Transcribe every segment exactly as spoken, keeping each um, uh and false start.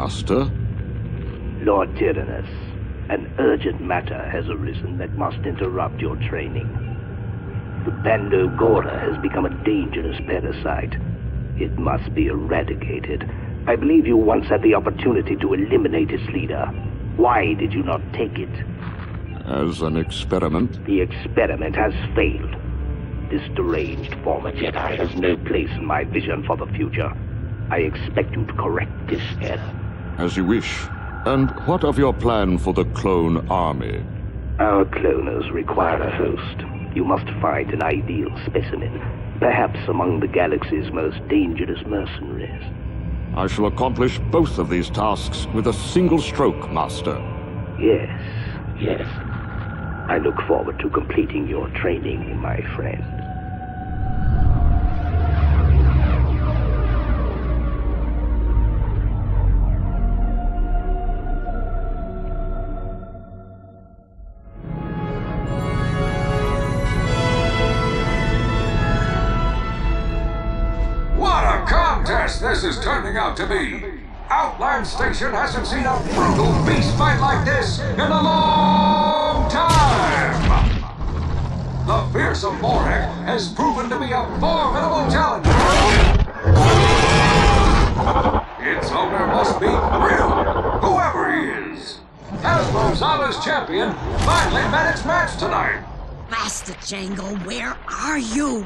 Master? Lord Tyrannus, an urgent matter has arisen that must interrupt your training. The Bando Gora has become a dangerous parasite. It must be eradicated. I believe you once had the opportunity to eliminate its leader. Why did you not take it? As an experiment? The experiment has failed. This deranged former Jedi has no place in my vision for the future. I expect you to correct this error. As you wish. And what of your plan for the clone army? Our cloners require a host. You must find an ideal specimen, perhaps among the galaxy's most dangerous mercenaries. I shall accomplish both of these tasks with a single stroke, Master. Yes, yes. I look forward to completing your training, my friend. This is turning out to be. Outland Station hasn't seen a brutal beast fight like this in a long time! The fearsome Morag has proven to be a formidable challenger. Its owner must be real, whoever he is. Hasbro Zala's champion finally met its match tonight. Master Jango, where are you?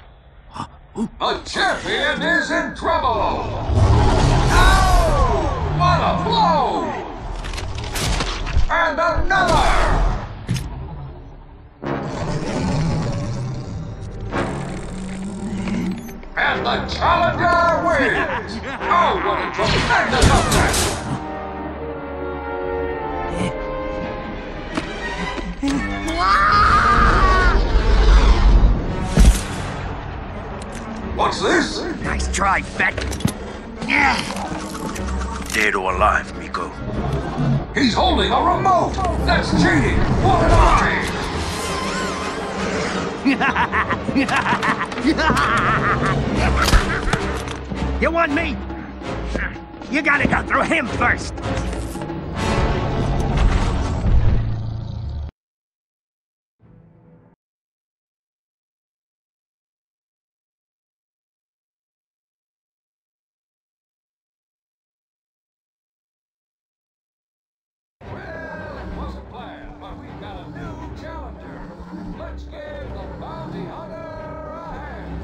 A champion is in trouble! Ow! What a blow! And another! And the challenger wins! Oh, what a tremendous upset! What's this? Nice try, Beck. Dead or alive, Miko? He's holding a remote! That's cheating! What an eye! You want me? You gotta go through him first. Let's give the bounty hunter a hand!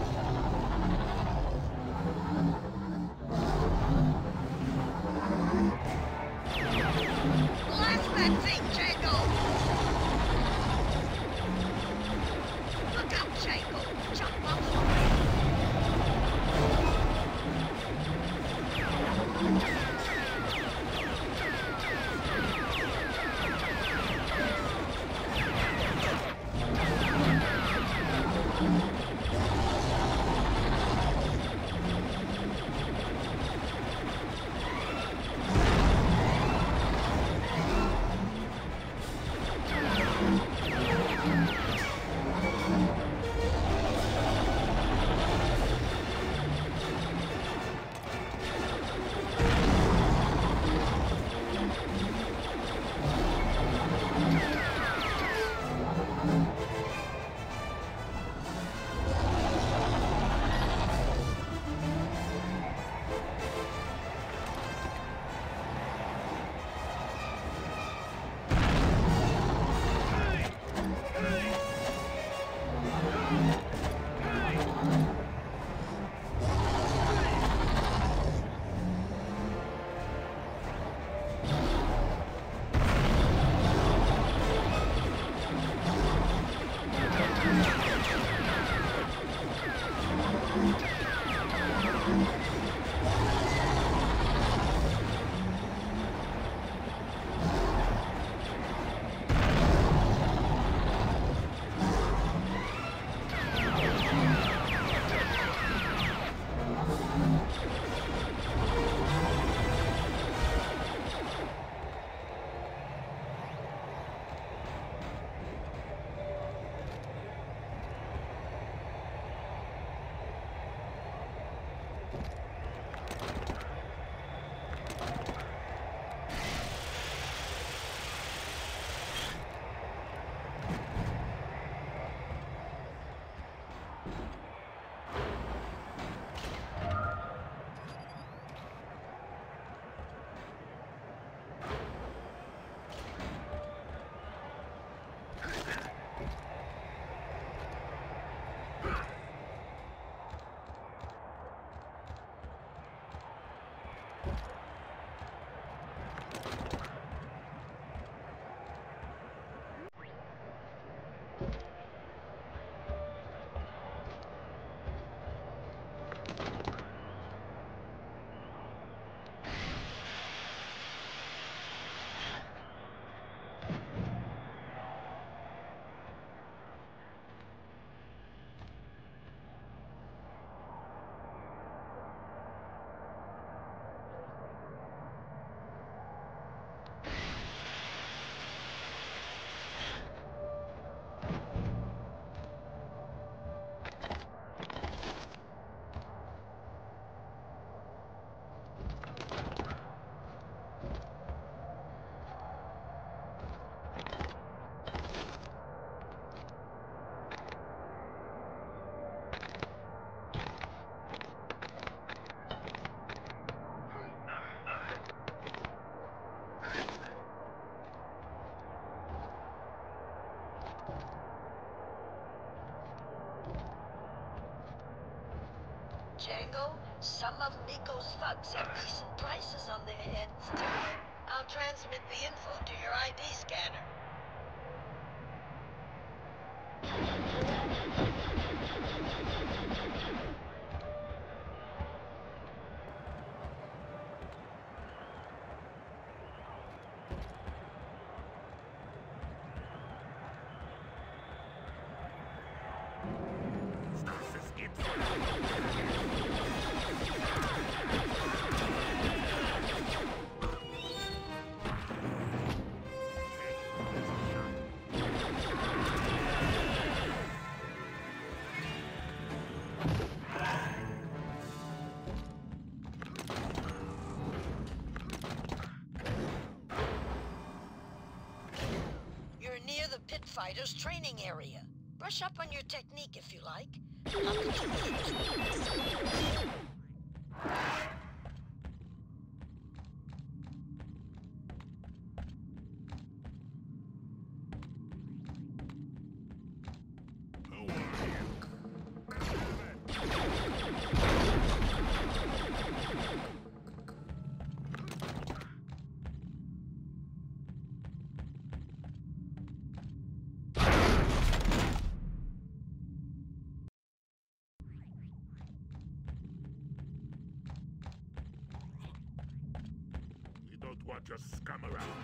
Blast that thing, Jango! Look out, Jango! Jump up! Django. Some of Miko's thugs have decent prices on their heads, too. I'll transmit the info to your I D scanner. You're near the pit fighters' training area. Brush up on your technique if you like. Not that you need to. Don't want your scum around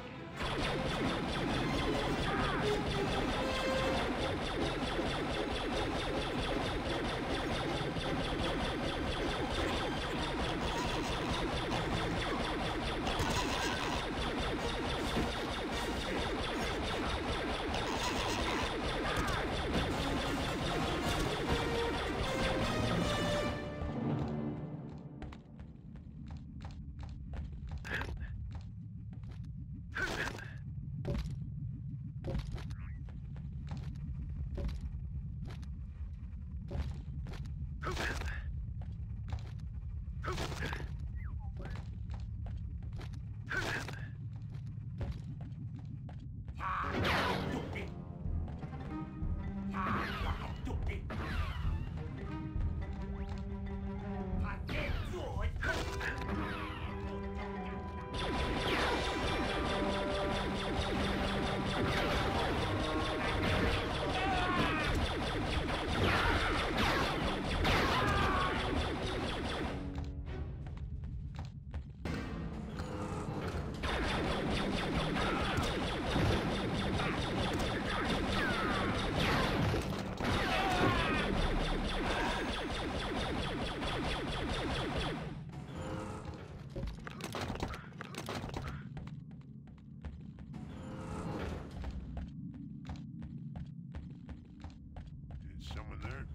someone there?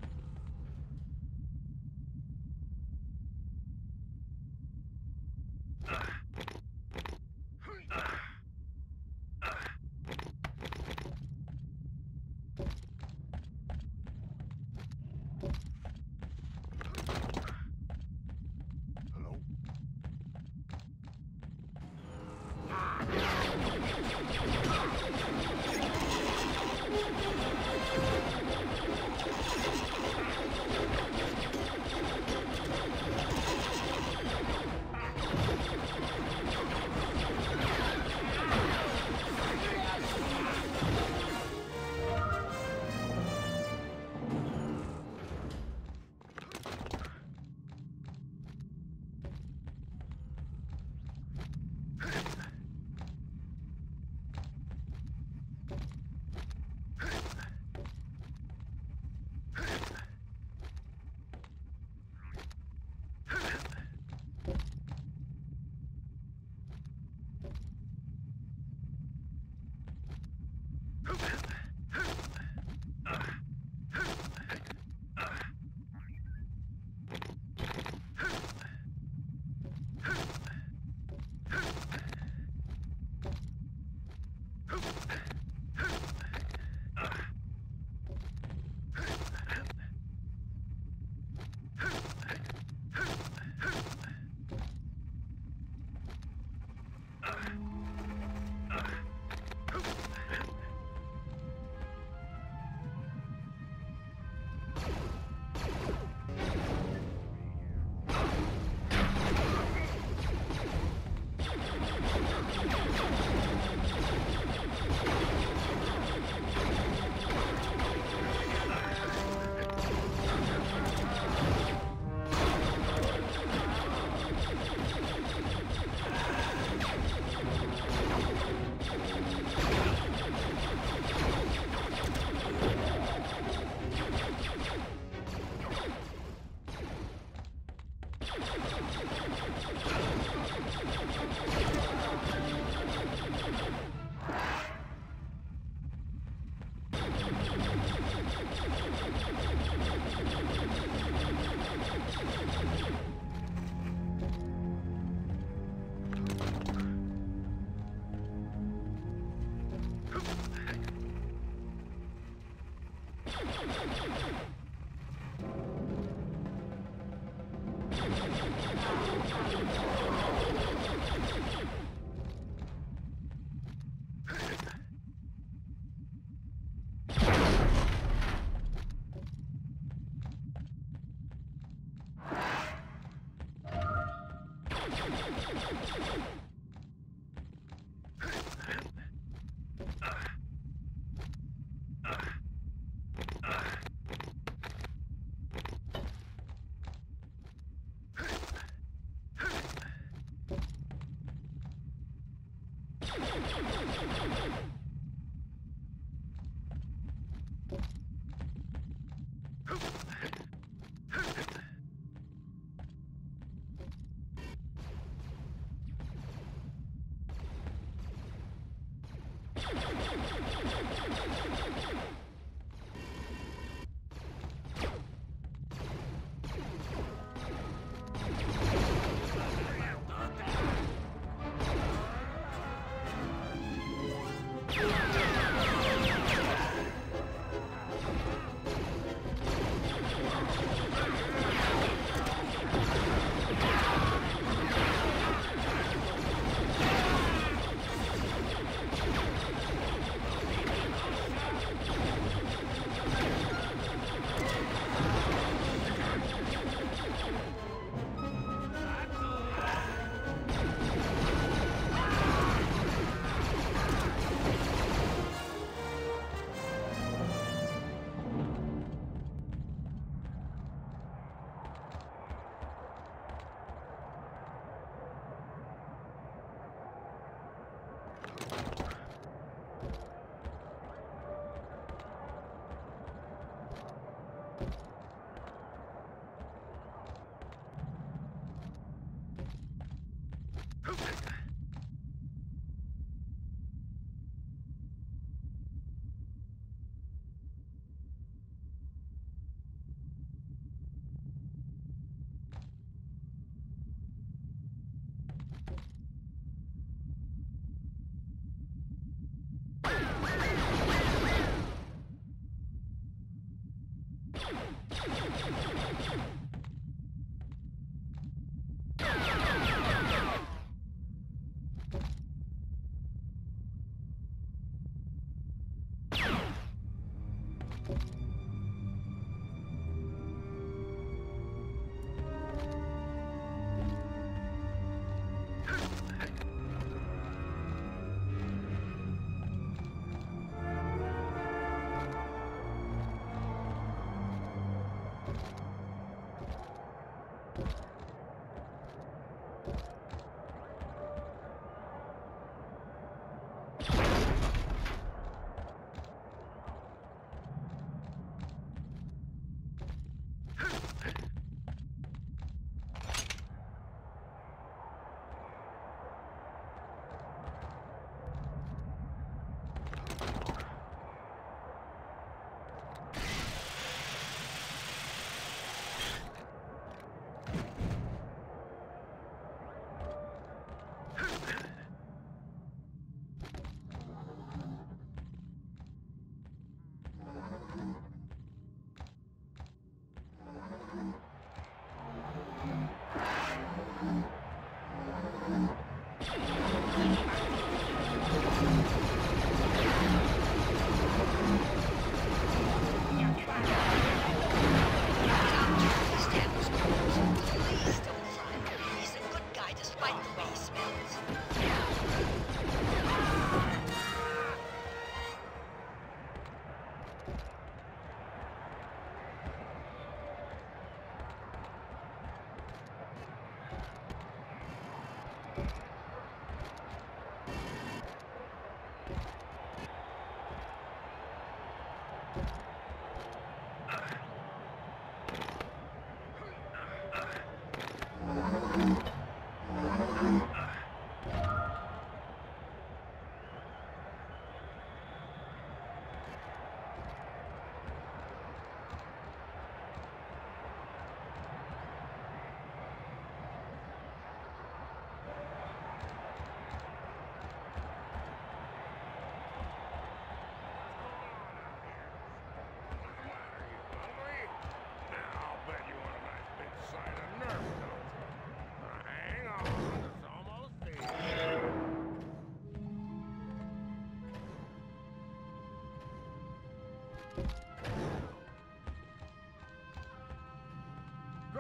Hello?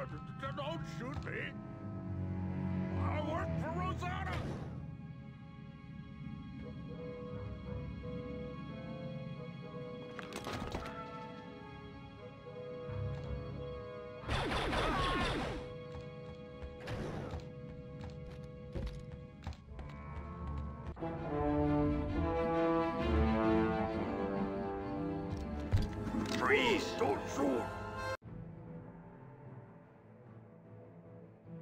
d- don't shoot me. I work for Rosanna. Freeze! Don't shoot.